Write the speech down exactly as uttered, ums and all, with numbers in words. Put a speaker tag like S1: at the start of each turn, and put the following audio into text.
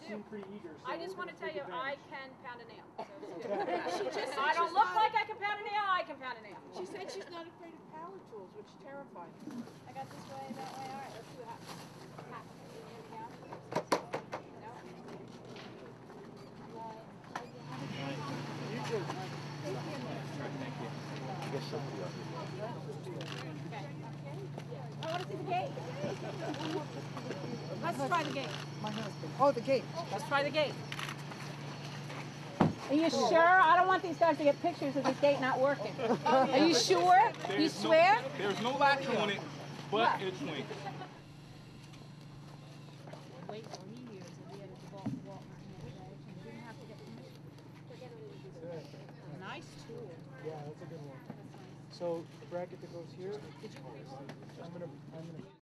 S1: seem pretty eager. So
S2: I just want to tell you, I can pound a nail. So
S3: She just
S2: I don't look like I can pound a nail. I can pound a nail.
S3: She said she's not afraid of power tools, which terrifies her.
S2: I got this way, that way. All right, let's see what happens. Ha. Here we go. No.
S1: You too.
S4: Thank you. I guess somebody else.
S2: Okay. I want to see the gate. Let's try the gate.
S3: My husband. Oh, the gate.
S2: Let's try the gate. Are you sure? I don't want these guys to get pictures of this gate not working. Are you sure? You swear?
S5: No, there's no latch on it, but
S2: What?
S5: it's linked.
S2: Wait till he hears that we had a default Walmart today. We didn't have to get permission. Nice tool.
S1: Yeah, that's a good one. So the bracket that goes here, I'm gonna, I'm gonna.